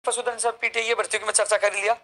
पशुधन सब पीटीए भर्ती की मैं चर्चा कर लिया।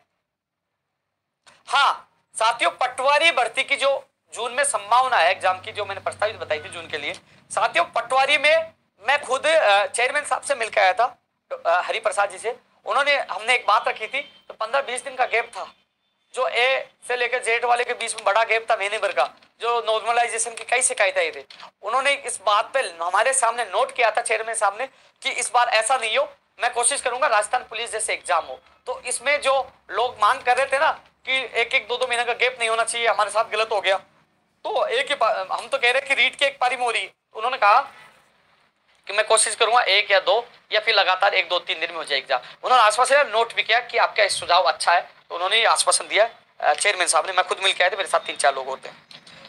हाँ साथियों, पटवारी भर्ती की जो जून में संभावना है एग्जाम की, जो मैंने प्रस्तावित बताई थी जून के लिए, साथियों पटवारी में मैं खुद चेयरमैन साहब से मिलकर आया था, हरि प्रसाद जी से। उन्होंने हमने एक बात रखी थी, तो 15-20 दिन का गैप था, जो ए से लेकर जेड वाले के बीच में बड़ा गैप था महीने भर का, जो नॉर्मलाइजेशन की कई शिकायतें आई थी। उन्होंने इस बात पे हमारे सामने नोट किया था चेयरमैन साहब ने कि इस बार ऐसा नहीं हो, मैं कोशिश करूंगा राजस्थान पुलिस जैसे एग्जाम हो। तो इसमें जो लोग मांग कर रहे थे ना कि एक 2-2 महीने का गैप नहीं होना चाहिए, हमारे साथ गलत हो गया, तो एक ही हम तो कह रहे हैं कि रीट की एक पारी में हो रही। उन्होंने कहा कि मैं कोशिश करूंगा 1 या 2 या फिर लगातार 1-2-3 दिन में हो जाए एग्जाम। उन्होंने आश्वासन नोट भी किया कि आपका सुझाव अच्छा है, तो उन्होंने ये आश्वासन दिया चेयरमैन साहब ने। मैं खुद मिलकर आए थे, मेरे साथ 3-4 लोग होते हैं।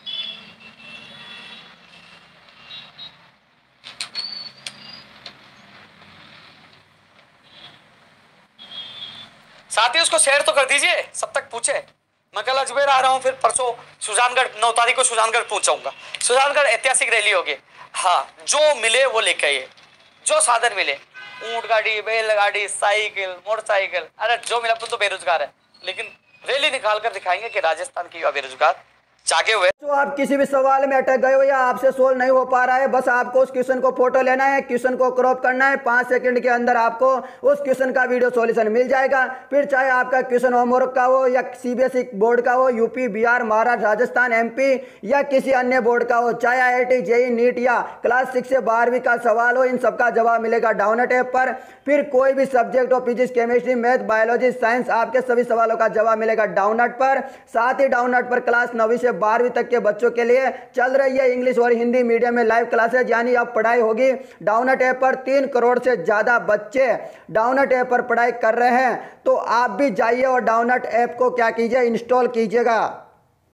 साथ ही उसको शेयर तो कर दीजिए, सब तक पूछे। मैं कल अजमेर आ रहा हूँ, फिर परसों सुजानगढ़ 9 तारीख को सुजानगढ़ पहुंचाऊंगा। सुजानगढ़ ऐतिहासिक रैली होगी। हाँ जो मिले वो लेके आइए, जो साधन मिले, ऊंट गाड़ी, बैलगाड़ी, साइकिल, मोटरसाइकिल, अरे जो मिला। अपन तो बेरोजगार है, लेकिन रैली निकाल कर दिखाएंगे कि राजस्थान की युवा बेरोजगार जागे हुए। तो आप किसी भी सवाल में अटक गए हो या आपसे सोल्व नहीं हो पा रहा है, बस आपको उस क्वेश्चन को फोटो लेना है, क्वेश्चन को क्रॉप करना है, 5 सेकंड के अंदर आपको उस क्वेश्चन का वीडियो सॉल्यूशन मिल जाएगा। फिर चाहे आपका क्वेश्चन होमवर्क का हो या सीबीएसई बोर्ड का हो, यूपी, बिहार, महाराष्ट्र, राजस्थान, एमपी या किसी अन्य बोर्ड का हो, चाहे IIT, JEE, नीट या क्लास 6 से 12वीं का सवाल हो, इन सबका जवाब मिलेगा डाउनलोड ऐप पर। फिर कोई भी सब्जेक्ट हो, physics, chemistry, math, biology, science, आपके सभी सवालों का जवाब मिलेगा डाउनलोड पर। साथ ही डाउनलोड पर क्लास 9वीं से 12वीं तक के बच्चों के लिए चल रही है इंग्लिश और हिंदी मीडियम में लाइव क्लासेज, यानी अब पढ़ाई होगी डाउनलोड ऐप पर। 3 करोड़ से ज्यादा बच्चे डाउनलोड ऐप पर पढ़ाई कर रहे हैं, तो आप भी जाइए और डाउनलोड ऐप को क्या कीजिए, इंस्टॉल कीजिएगा।